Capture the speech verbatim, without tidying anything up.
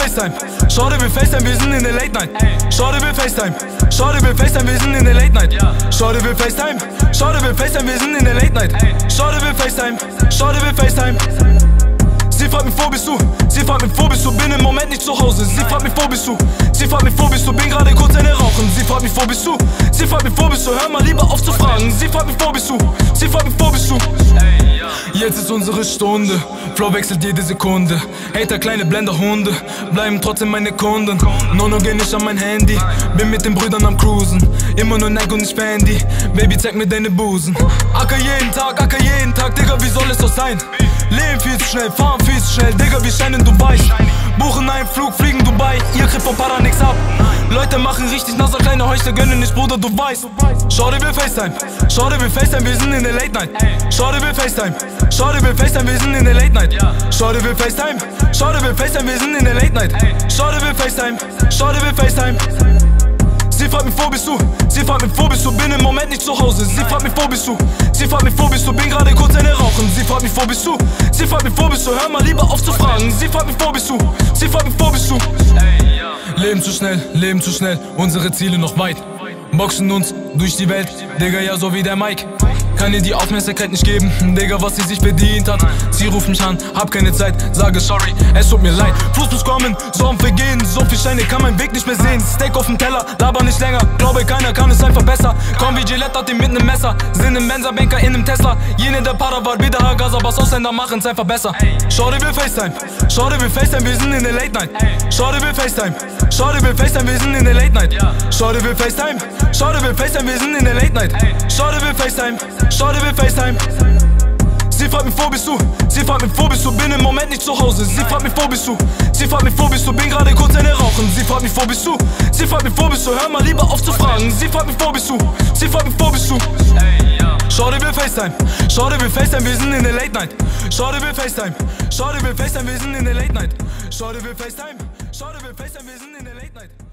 FaceTime. Shorty will FaceTime, wir sind in der Late Night. Shorty will FaceTime. Shorty will FaceTime, wir sind in der Late Night. Shorty will FaceTime. Shorty will FaceTime, wir sind in der Late Night. Shorty will FaceTime. Shorty will FaceTime. Sie fragt mich, wo bist du? Sie fragt mich, wo bist du? Bin im Moment nicht zu Hause. Sie fragt mich, wo bist du? Sie fragt mich, wo bist du? Bin gerade kurz eine rauchen. Sie fragt mich, wo bist du? Sie fragt mich, wo bist du? Hör mal lieber auf zu fragen. Sie fragt mich, wo bist du? Sie fragt mich, wo bist du? Jetzt ist unsere Stunde, Flow wechselt jede Sekunde. Hater, kleine Blenderhunde, bleiben trotzdem meine Kunden. Nono geh nicht an mein Handy, bin mit den Brüdern am Cruisen. Immer nur Nike und nicht Fendi, Baby zeig mir deine Busen. Acker jeden Tag, Acker jeden Tag, Digga, wie soll es doch sein? Leben viel zu schnell, fahren viel zu schnell, Digga, wir scheinen Dubai. Buchen einen Flug, fliegen Dubai, ihr kriegt vom Para nix ab. Leute machen richtig nasser, kleine Heuchler gönnen nicht, Bruder, du weißt. Shorty will FaceTime, Shorty will FaceTime, wir sind in der Late Night. Shorty will FaceTime, Shorty will FaceTime, wir sind in der Late Night. Shorty will FaceTime, Shorty will FaceTime, wir sind in der Late Night. Shorty will FaceTime, Shorty will FaceTime. Sie fragt mich, wo bist du? Sie fragt mich, wo bist du? Bin im Moment nicht zu Hause. Sie fragt mich, wo bist du? Sie fragt mich, wo bist du? Bin gerade kurz eine rauchen. Sie fragt mich, wo bist du? Sie fragt mich, wo bist du? Hör mal lieber auf zu fragen. Sie fragt mich, wo bist du? Sie fragt mich, wo bist du? Leben zu schnell, leben zu schnell, unsere Ziele noch weit. Boxen uns durch die Welt, Digga, ja so wie der Mike. Kann ihr die Aufmerksamkeit nicht geben, Digga, was sie sich verdient hat. Sie ruft mich an, hab keine Zeit, sage sorry, es tut mir leid. Fluss muss kommen, Sorgen vergehen, so viel Scheine kann mein Weg nicht mehr sehen. Steak auf dem Teller, laber nicht länger, glaube keiner kann es einfach besser. Komm wie Gillette hat ihn mit nem Messer, sind im Mensa-Banker in nem Tesla. Jene der Para war wieder Hagaza, was Ausländer machen's einfach besser. Shorty will FaceTime, Shorty will FaceTime, wir sind in der Late Night. Shorty will FaceTime, Shorty will FaceTime, wir sind in der Late Night. Shorty will FaceTime, Shorty will FaceTime, wir sind in der Late Night. Shorty will FaceTime, Shorty will FaceTime. Sie fragt mich, wo bist du? Sie fragt mich, wo bist du? Bin im Moment nicht zu Hause. Sie fragt mich, wo bist du? Sie fragt mich, wo bist du? Bin gerade kurz eine rauchen. Sie fragt mich, wo bist du? Sie fragt mich, wo bist du? Hör mal lieber auf zu fragen. Sie fragt mich, wo bist du? Sie fragt mich, wo bist du? Shorty will FaceTime, Shorty will FaceTime, wir sind in der Late Night. Shorty will FaceTime, Shorty will FaceTime, wir sind in der Late Night. Shorty will FaceTime, Shorty will FaceTime, wir sind in der Late Night.